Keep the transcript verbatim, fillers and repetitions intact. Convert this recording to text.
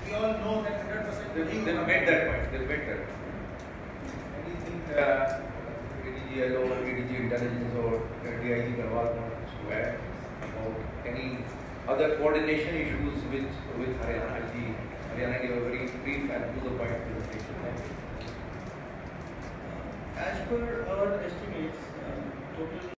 we all know that one hundred percent They नहीं they होगा. made that point. They made that point. Anything uh, A D G L or A D G Intelligence or D I G Garwal wants to add about any other coordination issues with with Haryana? I G Haryana gave a very brief and to the point presentation. As per our estimates, uh, total